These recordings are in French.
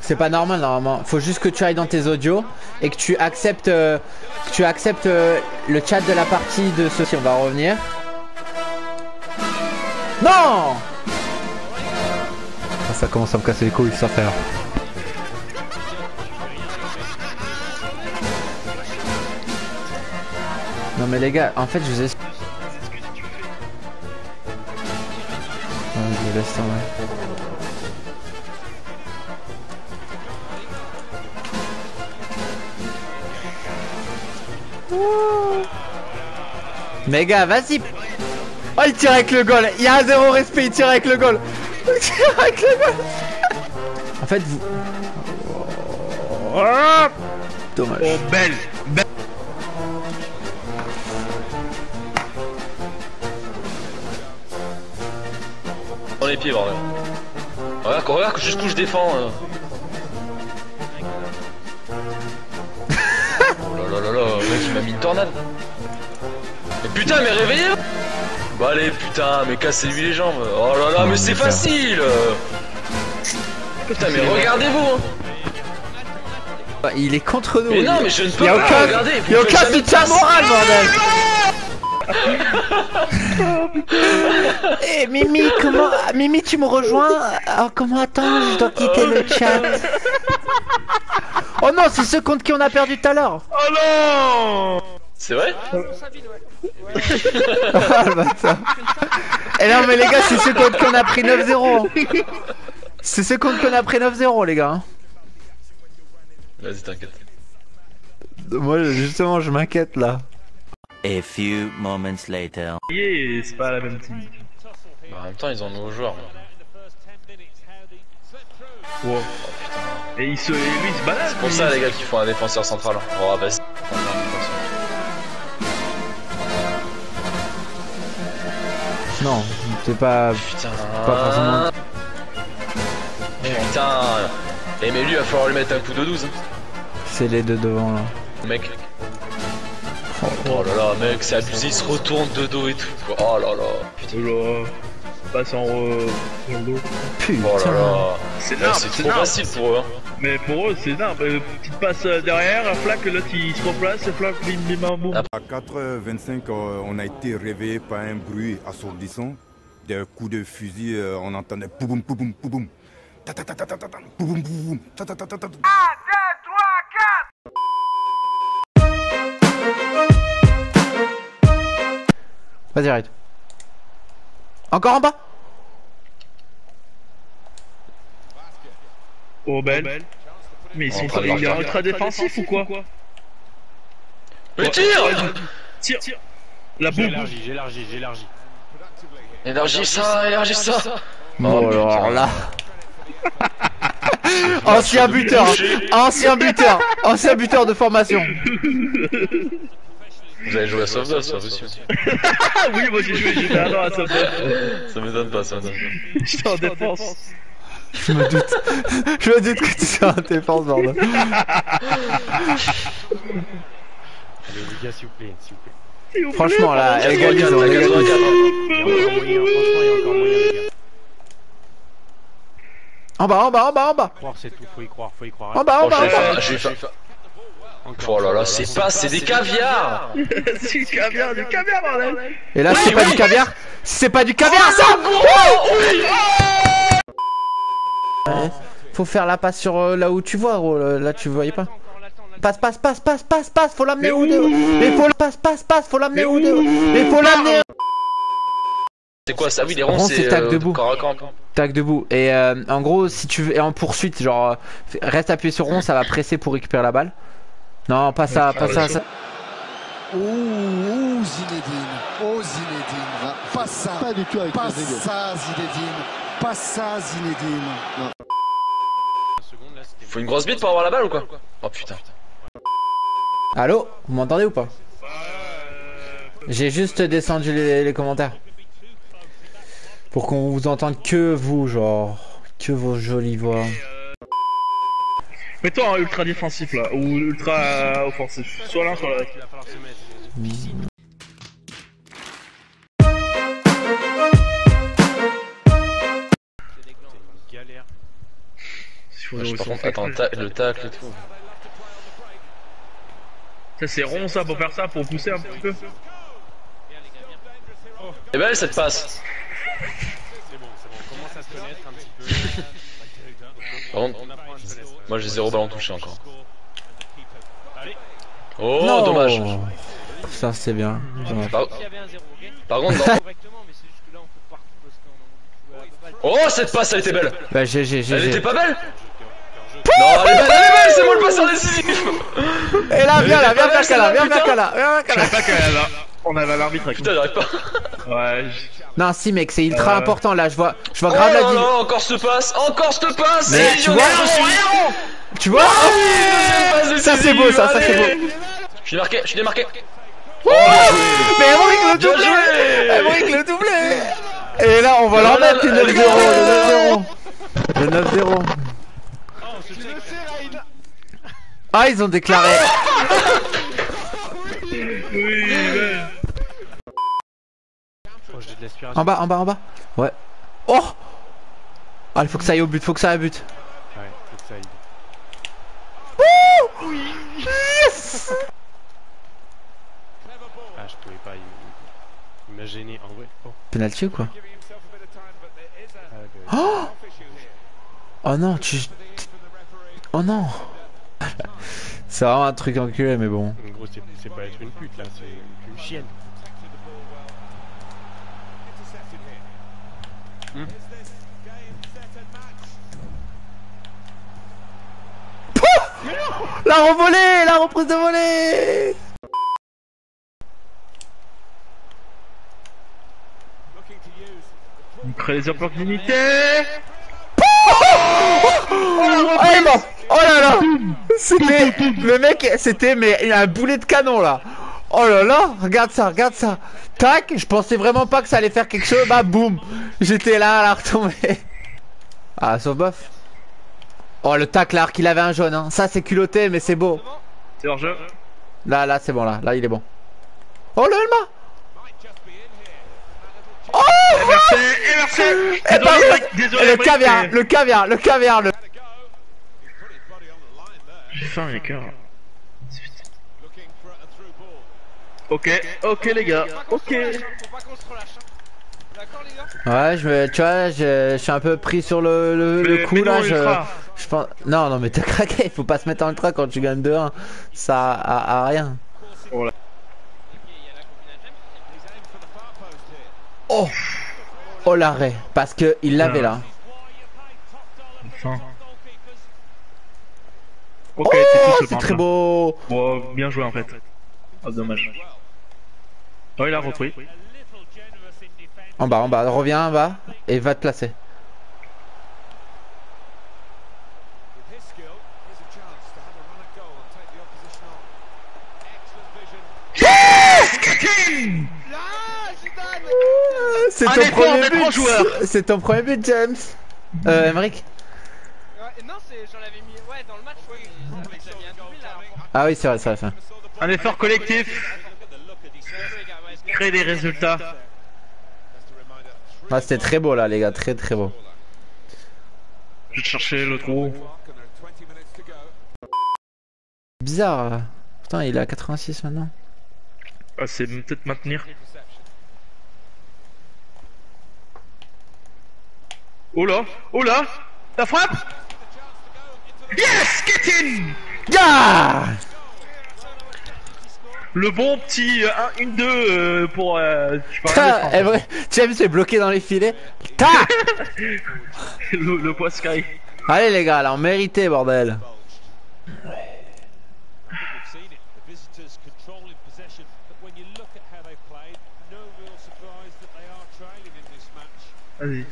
C'est pas normal normalement. Faut juste que tu ailles dans tes audios et que tu acceptes, le chat de la partie de ceci. On va revenir. Non! Ça commence à me casser les couilles, ça fait. Non mais les gars, en fait je vous ai... Je laisse tomber. Mais gars, vas-y. Oh, il tire avec le goal. Il y a un zéro respect, il tire avec le goal. Il tire avec le goal. En fait, vous... Dommage. Oh, belle. Dans les pieds, bordel. Regarde jusqu'où je défends. Oh là là là là, le mec il m'a mis une tornade. Mais putain, mais réveillez-vous. Bah allez, putain, mais cassez-lui les jambes. Oh là là, mais c'est facile. Putain, mais regardez-vous. Il est contre nous. Mais non, mais je ne peux pas regarder. Il y a aucun soutien moral, bordel. Eh Mimi, comment... Mimi, tu me rejoins? Alors comment attends, je dois quitter le chat. Oh non, c'est ceux contre qui on a perdu tout à l'heure. Oh non. C'est vrai? Ah le bâtard. Eh non mais les gars, c'est ceux contre qui on a pris 9-0. C'est ceux contre qui on a pris 9-0 les gars. Vas-y, t'inquiète. Moi justement je m'inquiète là. A few moments later. Yeah, c'est pas la même team. Bah, en même temps, ils ont de nouveaux joueurs. Wow. Et lui il se balade. C'est pour ça, les gars, qu'il faut un défenseur central. Oh, vas-y. Non, c'est pas... Putain. Pas forcément... Putain. Eh, mais lui, il va falloir lui mettre un coup de 12. C'est les deux devant là. Mec. Oh là là, mec, c'est abusé, il se retourne de dos et tout. Oh là là. Putain. Oh là. Passe en le dos. Putain. Oh là là. C'est Ouais, c'est trop facile pour eux. Hein. Mais pour eux, c'est énorme. Petite passe derrière, un flac, l'autre il se replace, et flac, bim bim bam boum. À 4h25, on a été réveillé par un bruit assourdissant. Des coups de fusil, on entendait pouboum pouboum pouboum. Ta ta ta ta ta ta pouboum pouboum. Ta ta ta ta ta. 1, 2, 3, 4. Vas-y arrête. Encore en bas. Oh belle. Mais ils sont Oh, il est ultra défensif ou quoi? Mais tire. Tire. La boum. J'élargis ça, élargis ça. Bon alors là. Ancien buteur de formation. Vous avez joué à Soft Dust, ça aussi. Ah oui, moi j'ai joué un an à ça. Ça m'étonne pas, ça. J'étais en défense. Je me doute que tu sois en défense, bordel. Allez les gars, s'il vous plaît. Franchement là, égalisons. Il y a encore moyen, franchement, il y a encore moyen, les gars. En bas. Croire, c'est tout, faut y croire. En bas. J'ai fait. Oh là là, c'est des caviars. C'est du caviar, bordel. Et là, c'est pas du caviar. C'est pas du caviar, ça. Faut faire la passe sur là où tu vois, gros. Là, tu voyais pas. Passe, faut l'amener où deux. Mais faut passe, faut l'amener où deux. Mais faut l'amener. C'est quoi ça? Oui, les ronds, c'est tac debout. corps à corps. Tac debout. Et en gros, si tu veux, et en poursuite, genre, reste appuyé sur rond, ça va presser pour récupérer la balle. Non, pas ça. Ouh, Zinedine. Oh, Zinedine. Pas ça. Pas du tout avec pas ça, Zinedine. Pas ça, Zinedine. Non. Faut une grosse bite pour avoir la balle ou quoi? Oh putain. Allô? Vous m'entendez ou pas? J'ai juste descendu les commentaires. Pour qu'on vous entende que vous, genre. Que vos jolies voix. Mets-toi en ultra défensif là, ou ultra offensif. Soit l'un, soit l'autre. Il va falloir se mettre. C'est une galère. Par contre, attends, le tacle et tout. Ça c'est rond ça pour faire ça, pour pousser un petit peu. Et belle cette passe. C'est bon, on commence à se connaître un petit peu. Par contre, moi j'ai 0 ballon touché encore. Oh, Non. dommage. Ça c'est bien. Dommage. Par contre, non. Oh, cette passe, elle était belle. Bah GG, Elle était GG. pas belle. Non, elle est belle, c'est moi le passeur décisif. Et là, viens là, viens Elle était faire Kala, pas viens belle, faire putain. Kala, viens faire Je Kala. savais pas qu'on avait l'arbitre avec nous. Putain, j'arrive pas. Ouais. Non, si mec, c'est ultra important là, je vois grave Oh la là div. là, encore ce passe, Mais c'est tu vois, tu vois, ça c'est beau, ça c'est beau. Je suis marqué, je suis démarqué. Oh, mais Emric le Bien doublé, joué. Emric le doublé. Et là, on va leur mettre le 9-0, le 9-0. Ah, ils ont déclaré. Oui, ouais. Oh, j'ai de l'aspiration. En bas, en bas, en bas. Ouais. Oh. Ah, il faut que ça aille au but, faut que ça aille au but. Ouais, faut que ça aille. Yes. Ah, je pouvais pas imaginer en vrai. Oh, Penalty ou quoi? ah, bah, Oh. Oh non, oh non. C'est vraiment un truc enculé, mais bon. en gros, c'est pas être une pute là, c'est une chienne. La revolée, la reprise de volée. On crée les opportunités. Oh, il est mort. Oh là là. C'était le mec, c'était mais il a un boulet de canon là. Oh là là, regarde ça, regarde ça. Tac, je pensais vraiment pas que ça allait faire quelque chose. Bah boum, j'étais là à la retomber. Ah, sauf bof. Oh le tac là, qu'il avait un jaune. Hein. Ça c'est culotté, mais c'est beau. C'est hors jeu. Là c'est bon là il est bon. Oh le Helma. Oh Merci. Eh bah, Désolé, le Brice, caviar, mais- le caviar, le caviar, le... J'ai faim les cœurs. Ok les gars, ok. Ouais, tu vois, je suis un peu pris sur le coup mais là. non, ultra. Je pense. Non, mais t'as craqué. Faut pas se mettre en ultra quand tu gagnes 2-1. Ça a rien. Voilà. Oh, oh l'arrêt, parce que il l'avait là. Enfin. Oh, Ok, c'est tout ce c'est très point-là. beau. Bon, bien joué en fait. Oh, dommage. Oh, il a repris. En bas, reviens en bas et va te placer. C'est Un ton effort premier des trois joueurs. but. C'est ton premier but, James. Emric. Non, j'en avais mis. Ouais, dans le match, oui. J'avais un doublé là. Ah oui, c'est vrai, c'est vrai. Un effort collectif. Créer des résultats. Ah, c'était très beau là, les gars, très beau. Je vais chercher le trou. Bizarre. Putain, il est à 86 maintenant. Ah, c'est peut-être maintenir. Oh là, la frappe. Yes, get in. Yeah. Le bon petit 1-1-2 pour je sais pas, Ta, est vrai, James est bloqué dans les filets. Ta. le poiscaille. Allez les gars, là on méritait bordel. Vas-y.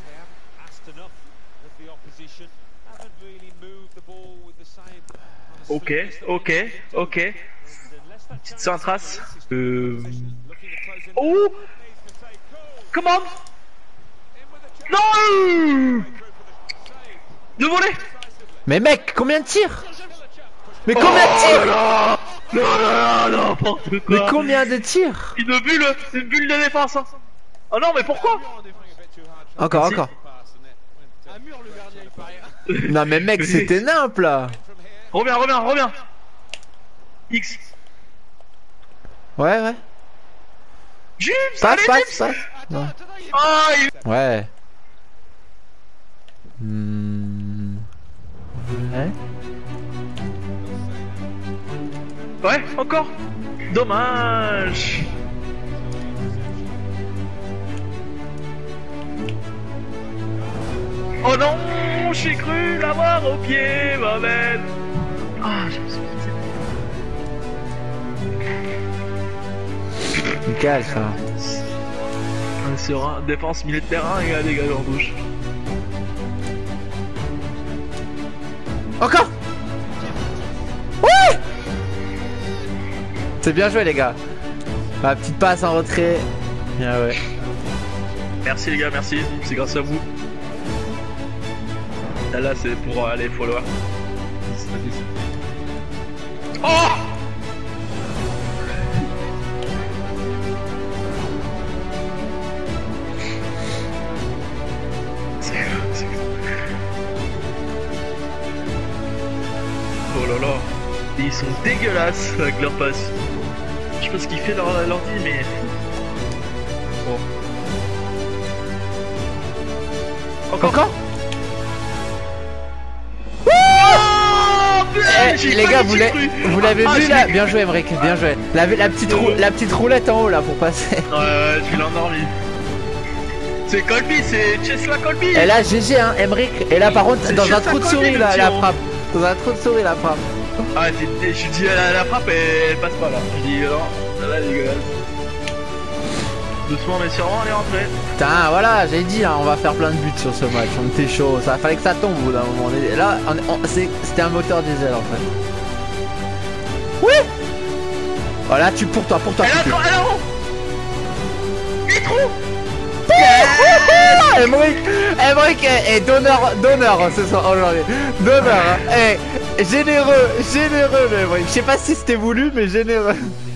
Ok. Petite centrace. Oh. Comment? Non. De voler. Mais mec, combien de tirs? Mais combien de tirs? Non, n'importe quoi. Mais combien de tirs? Une bulle de défense. Hein. Oh non, mais pourquoi? Encore. mur le gardien, il paraît. Non mais mec, c'était nimp là. Reviens. X. Ouais. James, Passe. James. Ouais. Attends, il est... Ah, Ouais. Ouais, encore. Dommage. Oh non, j'ai cru l'avoir au pied, ma belle. Ah, je me suis dit. Nickel ça. On sera défense milieu de terrain et un dégage en douche. Encore. Ouais. C'est bien joué les gars. Ma petite passe en retrait. Bien ouais. Merci les gars, merci. C'est grâce à vous. Là c'est pour les followers. Oh! Oh là là, ils sont dégueulasses avec leur passe. Je sais pas ce qu'il fait leur dit, mais. Bon. Encore. Les gars, vous l'avez vu là? Bien joué, Emric, bien joué. La petite roulette en haut là pour passer. Ouais, tu l'as endormi. C'est Colby, c'est Chesla Colby. Et là, GG, hein, Emric. Et là, par contre, dans un trou de souris là, la frappe. Dans un trou de souris, la frappe. Ah, je dis la frappe, elle passe pas là. Je dis non, là, dégueulasse. Doucement mais sûrement, elle est rentrée. Putain, voilà, j'ai dit, hein, on va faire plein de buts sur ce match. On était chaud, ça fallait que ça tombe au bout d'un moment. Là, c'était un moteur diesel en fait. Oui. Voilà, tu pour toi. Métro. Emric est donneur ce soir aujourd'hui. Donneur, hein. Généreux, le Emric. Je sais pas si c'était voulu, mais généreux.